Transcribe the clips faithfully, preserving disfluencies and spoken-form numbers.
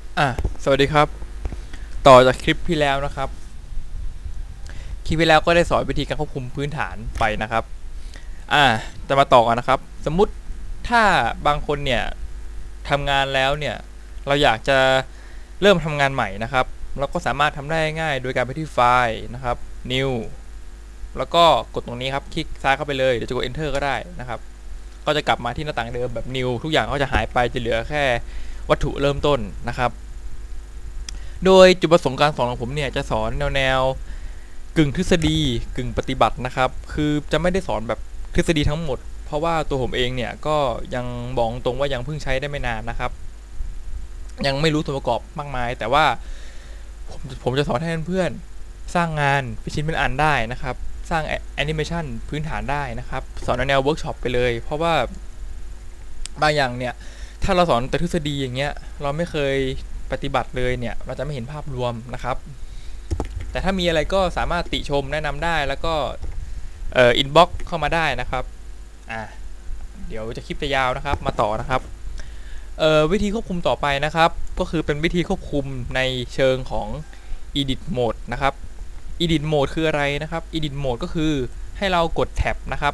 อ่ะสวัสดีครับต่อจากคลิปที่แล้วนะครับคลิปที่แล้วก็ได้สอนวิธีการควบคุมพื้นฐานไปนะครับอ่ะจะมาต่อกันนะครับสมมุติถ้าบางคนเนี่ยทำงานแล้วเนี่ยเราอยากจะเริ่มทำงานใหม่นะครับเราก็สามารถทำได้ง่ายโดยการไปที่ไฟล์นะครับ new แล้วก็กดตรงนี้ครับคลิกซ้ายเข้าไปเลยเดี๋ยวจะกด enter ก็ได้นะครับก็จะกลับมาที่หน้าต่างเดิมแบบ new ทุกอย่างก็จะหายไปจะเหลือแค่วัตถุเริ่มต้นนะครับโดยจุดประสงค์การสอนของผมเนี่ยจะสอนแนวแนวกึ่งทฤษฎีกึ่งปฏิบัตินะครับคือจะไม่ได้สอนแบบทฤษฎีทั้งหมดเพราะว่าตัวผมเองเนี่ยก็ยังบอกตรงว่ายังเพิ่งใช้ได้ไม่นานนะครับยังไม่รู้ส่วนประกอบมากมายแต่ว่าผมผมจะสอนให้เพื่อนๆสร้างงานเป็นชิ้นเป็นอันได้นะครับสร้างแอนิเมชันพื้นฐานได้นะครับสอนแนวเวิร์กช็อปไปเลยเพราะว่าบางอย่างเนี่ยถ้าเราสอนแต่ทฤษฎีอย่างเงี้ยเราไม่เคยปฏิบัติเลยเนี่ยเราจะไม่เห็นภาพรวมนะครับแต่ถ้ามีอะไรก็สามารถติชมแนะนำได้แล้วก็เอ่ออินบ็อกซ์เข้ามาได้นะครับอ่ะเดี๋ยวจะคลิปจะยาวนะครับมาต่อนะครับเอ่อวิธีควบคุมต่อไปนะครับก็คือเป็นวิธีควบคุมในเชิงของ Edit Mode นะครับ Edit Mode คืออะไรนะครับ Edit Mode ก็คือให้เรากดแท็บนะครับ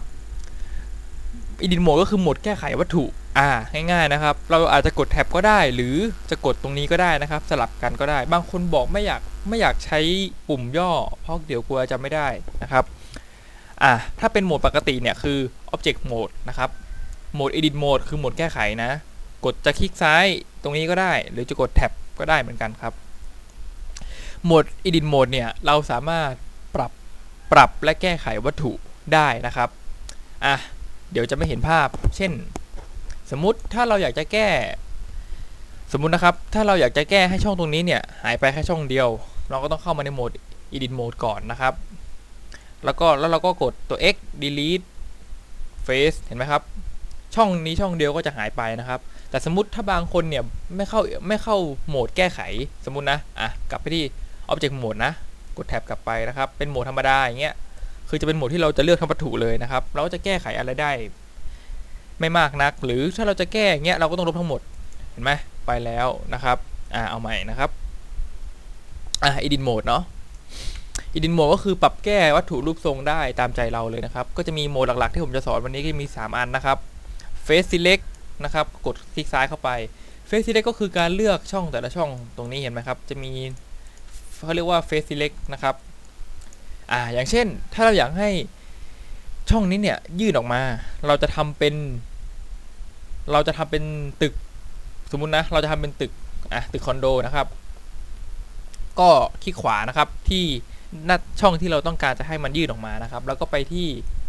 Edit Mode ก็คือโหมดแก้ไขวัตถุอ่าง่ายๆนะครับเราอาจจะกดแท็บก็ได้หรือจะกดตรงนี้ก็ได้นะครับสลับกันก็ได้บางคนบอกไม่อยากไม่อยากใช้ปุ่มย่อเพราะเดี๋ยวกลัวจะไม่ได้นะครับอ่าถ้าเป็นโหมดปกติเนี่ยคือ Object Mode นะครับโหมด Edit Mode คือโหมดแก้ไขนะกดจะคลิกซ้ายตรงนี้ก็ได้หรือจะกดแท็บก็ได้เหมือนกันครับโหมด Edit Mode เนี่ยเราสามารถปรับปรับและแก้ไขวัตถุได้นะครับอ่ะเดี๋ยวจะไม่เห็นภาพเช่นสมมุติถ้าเราอยากจะแก้สมมุตินะครับถ้าเราอยากจะแก้ให้ช่องตรงนี้เนี่ยหายไปแค่ช่องเดียวเราก็ต้องเข้ามาในโหมด Edit Mode ก่อนนะครับแล้วก็แล้วเราก็กดตัว X delete face เห็นไหมครับช่องนี้ช่องเดียวก็จะหายไปนะครับแต่สมมุติถ้าบางคนเนี่ยไม่เข้าไม่เข้าโหมดแก้ไขสมมุตินะอ่ะกลับไปที่ Object Mode นะกดแท็บกลับไปนะครับเป็นโหมดธรรมดาอย่างเงี้ยคือจะเป็นโหมดที่เราจะเลือกทั้งวัตถุเลยนะครับเราจะแก้ไขอะไรได้ไม่มากนักหรือถ้าเราจะแก้อย่างเงี้ยเราก็ต้องลบทั้งหมดเห็นไหมไปแล้วนะครับอ่าเอาใหม่นะครับอ่า Edit Mode เนาะ Edit Mode ก็คือปรับแก้วัตถุรูปทรงได้ตามใจเราเลยนะครับก็จะมีโหมดหลักๆที่ผมจะสอนวันนี้ก็มีสามอันนะครับ Face Select นะครับกดคลิกซ้ายเข้าไป Face Select ก็คือการเลือกช่องแต่ละช่องตรงนี้เห็นไหมครับจะมีเขาเรียกว่า Face Select นะครับอ่าอย่างเช่นถ้าเราอยากให้ช่องนี้เนี่ยยื่นออกมาเราจะทำเป็นเราจะทำเป็นตึกสมมุตินะเราจะทำเป็นตึกอ่ะตึกคอนโดนะครับก็คลิกขวานะครับที่หน้าช่องที่เราต้องการจะให้มันยื่นออกมานะครับแล้วก็ไปที่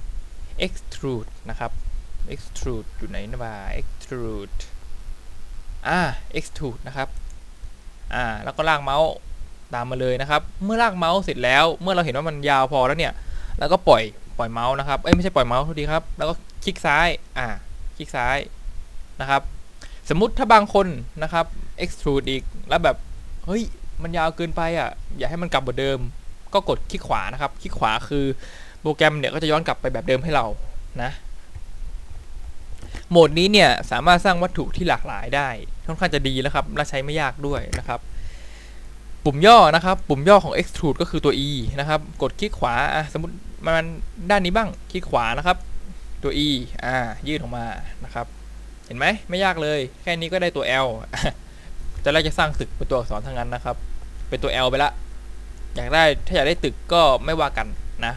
extrude นะครับ extrude อยู่ไหนนะบ่า extrude อ่า extrude นะครับอ่าแล้วก็ลากเมาส์ตามมาเลยนะครับเมื่อลากเมาส์เสร็จแล้วเมื่อเราเห็นว่ามันยาวพอแล้วเนี่ยแล้วก็ปล่อยปล่อยเมาส์นะครับเอ้ยไม่ใช่ปล่อยเมาส์ทุกทีครับแล้วก็คลิกซ้ายอ่าคลิกซ้ายนะครับสมมุติถ้าบางคนนะครับ extrude อีกแล้วแบบเฮ้ยมันยาวเกินไปอ่ะอย่าให้มันกลับเหมือนเดิมก็กดคลิกขวานะครับคลิกขวาคือโปรแกรมเนี่ยก็จะย้อนกลับไปแบบเดิมให้เรานะโหมดนี้เนี่ยสามารถสร้างวัตถุที่หลากหลายได้ค่อนข้างจะดีแล้วครับและใช้ไม่ยากด้วยนะครับปุ่มย่อนะครับปุ่มย่อของ extrude ก็คือตัว e นะครับกดคลิกขวาอ่ะสมมติมันด้านนี้บ้างคลิกขวานะครับตัว e อ่ายื่นออกมานะครับเห็นไหมไม่ยากเลยแค่นี้ก็ได้ตัว L แต่เราจะสร้างตึกเป็นตัวอักษรทั้งนั้นนะครับเป็นตัว L ไปละอยากได้ถ้าอยากได้ตึกก็ไม่ว่ากันนะ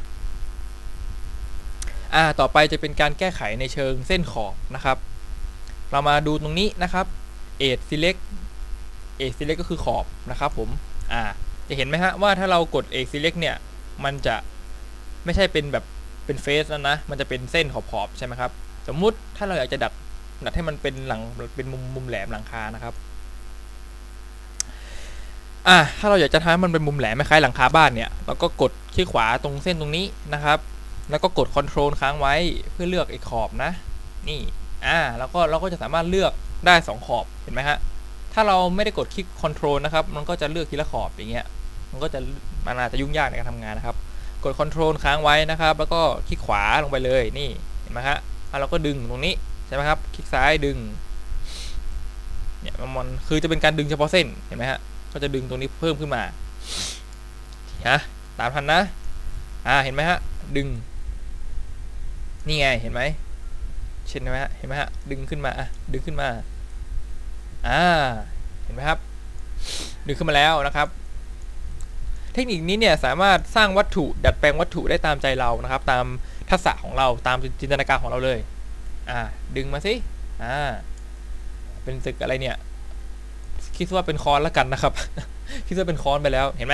อ่าต่อไปจะเป็นการแก้ไขในเชิงเส้นขอบนะครับเรามาดูตรงนี้นะครับ Edge Select Edge Select ก็คือขอบนะครับผมอ่าจะเห็นไหมฮะว่าถ้าเรากด Edge Select เนี่ยมันจะไม่ใช่เป็นแบบเป็นเฟสแล้วนะมันจะเป็นเส้นขอบๆใช่ไหมครับสมมุติถ้าเราอยากจะดัดดัดให้มันเป็นหลังเป็นมุมมุมแหลมหลังคานะครับอ่ะถ้าเราอยากจะทำให้มันเป็นมุมแหลมไม่คล้ายหลังคาบ้านเนี่ยเราก็กดคลิกขวาตรงเส้นตรงนี้นะครับแล้วก็กด Ctrl ค้างไว้เพื่อเลือกไอ้ขอบนะนี่อ่าแล้วก็เราก็จะสามารถเลือกได้สองขอบเห็นไหมฮะถ้าเราไม่ได้กดคลิก Ctrl นะครับมันก็จะเลือกทีละขอบอย่างเงี้ยมันก็จะมันอาจจะยุ่งยากในการทำงานนะครับกด Ctrl ค้างไว้นะครับแล้วก็คลิกขวาลงไปเลยนี่เห็นไหมฮะแล้วเราก็ดึงตรงนี้ใช่ไหมครับคลิกซ้ายดึงเนี่ยมันคือจะเป็นการดึงเฉพาะเส้นเห็นไหมฮะก็จะดึงตรงนี้เพิ่มขึ้นมาฮะตามทันนะอ่าเห็นไหมฮะดึงนี่ไงเห็นไหมเช่นไหมฮะเห็นไหมฮะดึงขึ้นมาอ่ะดึงขึ้นมาอ่าเห็นไหมครับดึงขึ้นมาแล้วนะครับเทคนิคนี้เนี่ยสามารถสร้างวัตถุดัดแปลงวัตถุได้ตามใจเรานะครับตามทักษะของเราตามจินตนาการของเราเลยอ่าดึงมาสิอ่าเป็นตึกอะไรเนี่ยคิดว่าเป็นคอนแล้วกันนะครับ คิดว่าเป็นคอนไปแล้วเห็นไหม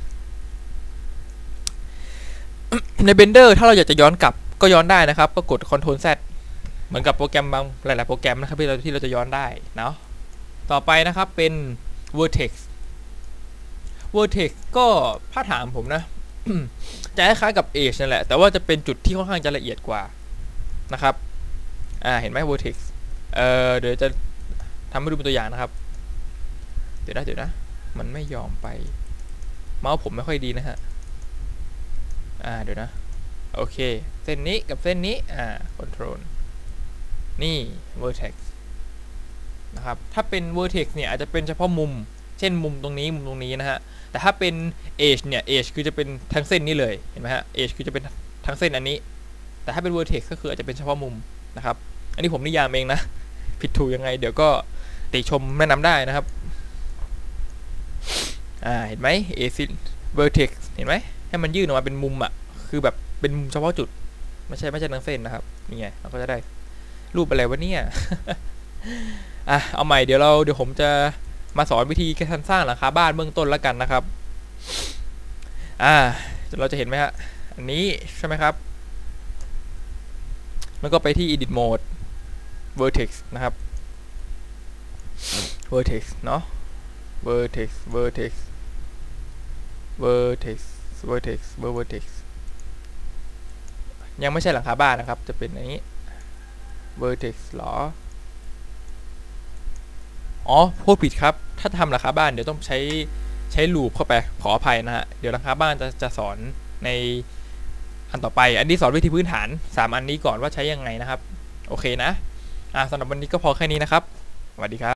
ใน Blender ถ้าเราอยากจะย้อนกลับก็ย้อนได้นะครับก็กด คอนโทรล แซด เหมือนกับโปรแกรมบางหลายๆโปรแกรมนะครับที่เราที่เราจะย้อนได้เนาะต่อไปนะครับเป็น Vertex Vertex ก็ถ้าถามผมนะ จะคล้ายๆกับ Edge นั่นแหละแต่ว่าจะเป็นจุดที่ค่อนข้างจะละเอียดกว่านะครับอ่าเห็นไหม Vertex เอ่อเดี๋ยวจะทำให้ดูเป็นตัวอย่างนะครับเดี๋ยวนะเดี๋ยวนะมันไม่ยอมไปเมาส์ผมไม่ค่อยดีนะฮะอ่าเดี๋ยวนะโอเคเส้นนี้กับเส้นนี้อ่า control นี่ vertex นะครับถ้าเป็น vertex เนี่ยอาจจะเป็นเฉพาะมุมเช่นมุมตรงนี้มุมตรงนี้นะฮะแต่ถ้าเป็น edge เนี่ย edge คือจะเป็นทั้งเส้นนี้เลยเห็นไหมฮะ edge คือจะเป็นทั้งเส้นอันนี้แต่ถ้าเป็น vertex ก็คืออาจจะเป็นเฉพาะมุมนะครับอันนี้ผมนิยามเองนะผิดถูกยังไงเดี๋ยวก็ติชมแนะนำได้นะครับอ่าเห็นไหม edge vertex เห็นไหมให้มันยื่นออกมาเป็นมุมอ่ะคือแบบเป็นมุมเฉพาะจุดไม่ใช่ไม่ใช่ทั้งเส้นนะครับนี่ไงเราก็จะได้รูปอะไรวะเนี่ย อ่ะเอาใหม่เดี๋ยวเราเดี๋ยวผมจะมาสอนวิธีการสร้างหลังคาบ้านเบื้องต้นแล้วกันนะครับอ่าเราจะเห็นไหมฮะอันนี้ใช่ไหมครับแล้วก็ไปที่ edit mode vertex นะครับ vertex เนาะ vertex vertex vertex vertex vertex ยังไม่ใช่หลังคาบ้านนะครับจะเป็นอย่างนี้ vertex หรออ๋อพูดผิดครับถ้าทำหลังคาบ้านเดี๋ยวต้องใช้ใช้ลูปเข้าไปขออภัยนะฮะเดี๋ยวหลังคาบ้านจะจะสอนในอันต่อไปอันนี้สอนวิธีพื้นฐานสามอันนี้ก่อนว่าใช้ยังไงนะครับโอเคนะอ่าสำหรับวันนี้ก็พอแค่นี้นะครับสวัสดีครับ